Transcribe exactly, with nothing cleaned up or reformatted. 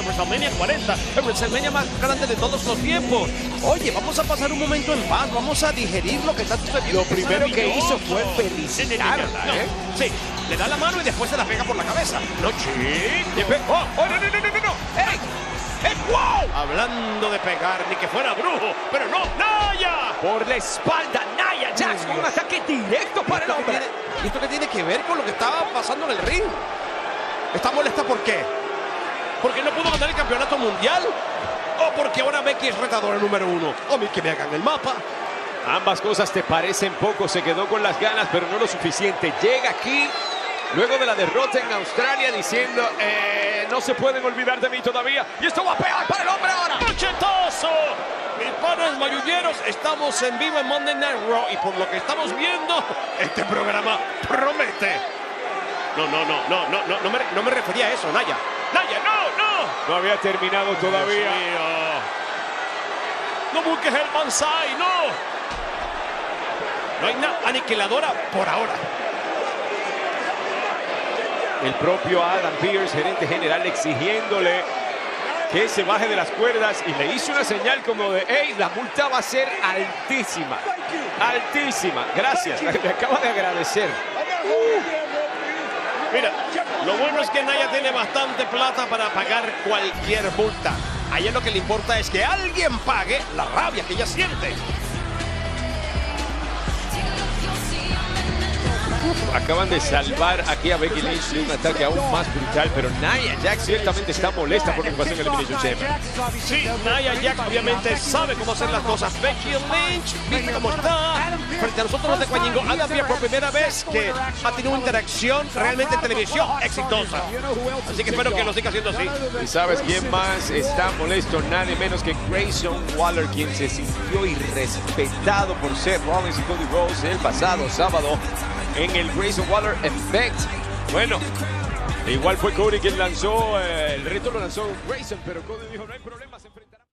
de WrestleMania cuarenta, el WrestleMania más grande de todos los tiempos. Oye, vamos a pasar un momento en paz, vamos a digerir lo que está sucediendo. Lo primero que hizo fue felicitarla, no, ¿eh? Sí, le da la mano y después se la pega por la cabeza. No, chico. Oh, oh, no, no, no, no, no. ¡Ey! ¡Ey, wow! Hablando de pegar, ni que fuera brujo, pero no, Nia. Por la espalda, Nia Jax con un ataque directo para el hombre. ¿Y esto qué tiene que ver con lo que estaba pasando en el ring? ¿Está molesta por qué? ¿Porque no pudo ganar el campeonato mundial? ¿O porque ahora Becky es retadora número uno? ¿O a mí que me hagan el mapa? Ambas cosas te parecen poco. Se quedó con las ganas, pero no lo suficiente. Llega aquí, luego de la derrota en Australia, diciendo, eh, no se pueden olvidar de mí todavía. Y esto va a pegar para el hombre ahora. ¡Machetazo! Mis panes mayulleros, estamos en vivo en Monday Night Raw. Y por lo que estamos viendo, este programa promete. No, no, no, no, no, no, no me, no me refería a eso, Nia. Nia, no, no. No había terminado todavía. No busques el Banzai, no. No hay nada aniquiladora por ahora. El propio Adam Pearce, gerente general, exigiéndole que se baje de las cuerdas y le hizo una señal como de, hey, la multa va a ser altísima. Altísima. Gracias. Le acaba de agradecer. Mira, lo bueno es que Nia tiene bastante plata para pagar cualquier multa. A ella lo que le importa es que alguien pague la rabia que ella siente. Acaban de salvar aquí a Becky Lynch de un ataque aún más brutal, pero Nia Jax ciertamente está molesta por lo que pasó en el Elimination Chamber. Sí, Nia Jax obviamente sabe cómo hacer las cosas. Becky Lynch, viste cómo está. Frente a nosotros de Cuañingo, Adam Pearce por primera vez que ha tenido una interacción realmente en televisión exitosa. Así que espero que lo siga haciendo así. ¿Y sabes quién más está molesto? Nadie menos que Grayson Waller, quien se sintió irrespetado por Seth Rollins y Cody Rhodes el pasado sábado en el Grayson Waller Effect. Bueno, igual fue Cody quien lanzó, eh, el reto lo lanzó Grayson, pero Cody dijo no hay problema, se enfrentará.